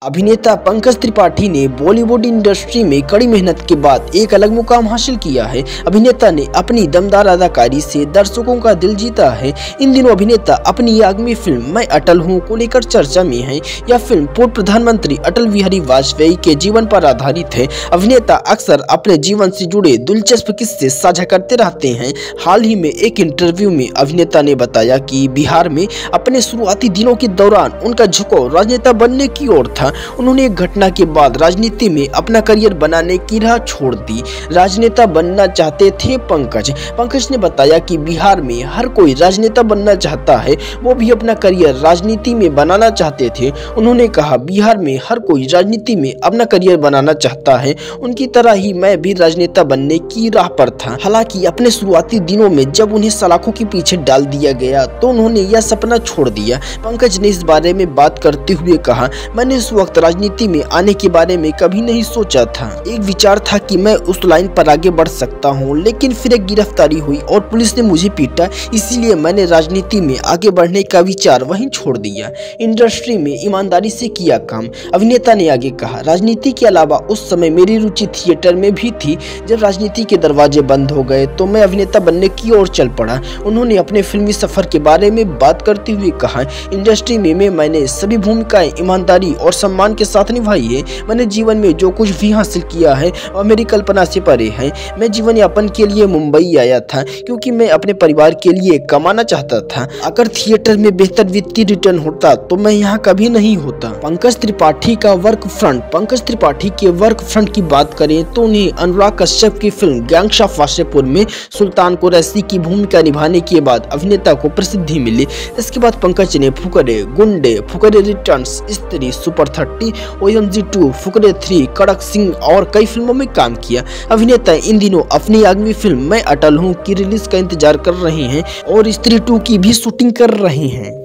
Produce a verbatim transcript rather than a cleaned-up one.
अभिनेता पंकज त्रिपाठी ने बॉलीवुड इंडस्ट्री में कड़ी मेहनत के बाद एक अलग मुकाम हासिल किया है। अभिनेता ने अपनी दमदार अदाकारी से दर्शकों का दिल जीता है। इन दिनों अभिनेता अपनी आगामी फिल्म मैं अटल हूं को लेकर चर्चा में है। यह फिल्म पूर्व प्रधानमंत्री अटल बिहारी वाजपेयी के जीवन पर आधारित है। अभिनेता अक्सर अपने जीवन से जुड़े दिलचस्प किस्से साझा करते रहते हैं। हाल ही में एक इंटरव्यू में अभिनेता ने बताया कि बिहार में अपने शुरुआती दिनों के दौरान उनका झुकाव राजनेता बनने की ओर था। उन्होंने एक घटना के बाद राजनीति में अपना करियर बनाने की राह छोड़ दी। राजनेता बनना चाहते थे पंकज पंकज ने बताया कि बिहार में हर कोई राजनेता बनना चाहता है, वो भी अपना करियर राजनीति में बनाना चाहते थे। उन्होंने कहा, बिहार में हर कोई राजनीति में अपना करियर बनाना चाहता है, उनकी तरह ही मैं भी राजनेता बनने की राह पर था। हालांकि अपने शुरुआती दिनों में जब उन्हें सलाखों के पीछे डाल दिया गया तो उन्होंने यह सपना छोड़ दिया। पंकज ने इस बारे में बात करते हुए कहा, मैंने उस वक्त राजनीति में आने के बारे में कभी नहीं सोचा था। एक विचार था कि मैं उस लाइन पर आगे बढ़ सकता हूं, लेकिन फिर एक गिरफ्तारी हुई और पुलिस ने मुझे पीटा, इसीलिए मैंने राजनीति में आगे बढ़ने का विचार वहीं छोड़ दिया। इंडस्ट्री में ईमानदारी से किया काम। अभिनेता ने आगे कहा, राजनीति के अलावा उस समय मेरी रुचि थिएटर में भी थी। जब राजनीति के दरवाजे बंद हो गए तो मैं अभिनेता बनने की ओर चल पड़ा। उन्होंने अपने फिल्मी सफर के बारे में बात करते हुए कहा, इंडस्ट्री में, में मैंने सभी भूमिकाएं ईमानदारी और सम्मान के साथ निभाई है। मैंने जीवन में जो कुछ भी हासिल किया है वह मेरी कल्पना से परे है। मैं जीवन यापन के लिए मुंबई आया था क्योंकि मैं अपने परिवार के लिए कमाना चाहता था। अगर थिएटर में बेहतर वित्तीय रिटर्न होता तो मैं यहाँ कभी नहीं होता। पंकज त्रिपाठी का वर्क फ्रंट पंकज त्रिपाठी के वर्क फ्रंट की बात करें तो उन्हें अनुराग कश्यप की फिल्म गैंग्स ऑफ वासेपुर में सुल्तान कुरैशी की भूमिका निभाने के बाद अभिनेता को प्रसिद्धि मिली। इसके बाद पंकज ने Fukrey, Gunday, Fukrey returns, Stree, super thirty, O M G two, Fukrey three, Kadak Singh और कई फिल्मों में काम किया। अभिनेता इन दिनों अपनी आगामी फिल्म मैं अटल हूं की रिलीज का इंतजार कर रहे हैं और स्त्री टू की भी शूटिंग कर रहे हैं।